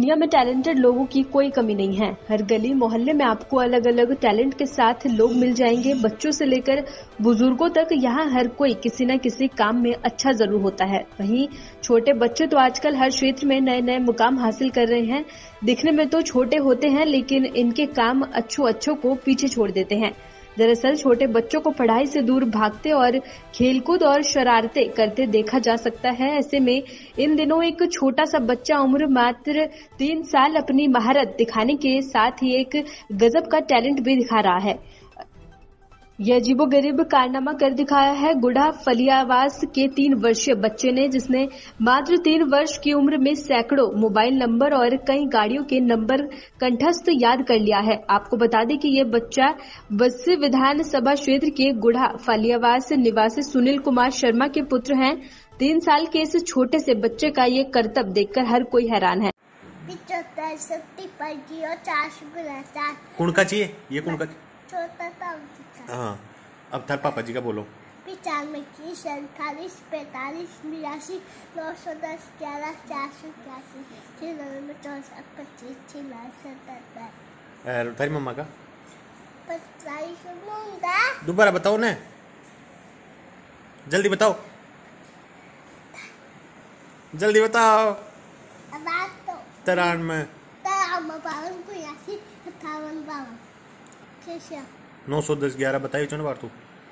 दुनिया में टैलेंटेड लोगों की कोई कमी नहीं है। हर गली मोहल्ले में आपको अलग अलग टैलेंट के साथ लोग मिल जाएंगे। बच्चों से लेकर बुजुर्गों तक यहाँ हर कोई किसी न किसी काम में अच्छा जरूर होता है। वहीं छोटे बच्चे तो आजकल हर क्षेत्र में नए नए मुकाम हासिल कर रहे हैं। दिखने में तो छोटे होते हैं लेकिन इनके काम अच्छों को पीछे छोड़ देते हैं। दरअसल छोटे बच्चों को पढ़ाई से दूर भागते और खेलकूद और शरारतें करते देखा जा सकता है। ऐसे में इन दिनों एक छोटा सा बच्चा उम्र मात्र 3 साल अपनी महारत दिखाने के साथ ही एक गजब का टैलेंट भी दिखा रहा है। यह अजीबोगरीब कारनामा कर दिखाया है गुढ़ा फलियावास के 3 वर्षीय बच्चे ने, जिसने मात्र 3 वर्ष की उम्र में सैकड़ों मोबाइल नंबर और कई गाड़ियों के नंबर कंठस्थ याद कर लिया है। आपको बता दें कि ये बच्चा बस्सी विधानसभा क्षेत्र के गुढ़ा फलियावास निवासी सुनील कुमार शर्मा के पुत्र हैं। 3 साल के इस छोटे से बच्चे का ये करतब देखकर हर कोई हैरान है। कौन का चाहिए ये कौन का? छोटा था। हाँ, अब थार पापा जी का बोलो। 95, 47, 45, 82, 910, 11, 481, 94, 25, 77। थारी मम्मा का 25 दोबारा बताओ ना, जल्दी बताओ, जल्दी बताओ। 93, 910, 11 बताइए चुन बार तू।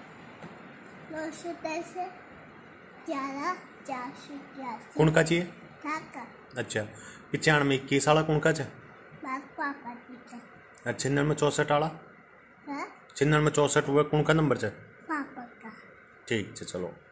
910, 11, 481। कौन का चाहिए? काका। अच्छा, 95, 21 वाला कौन का चाहिए? पापा जी का। अच्छा, 94, 64 वाला? हाँ? 94, 64 हुआ कौन का नंबर चाहिए? पापा का। ठीक है, चलो।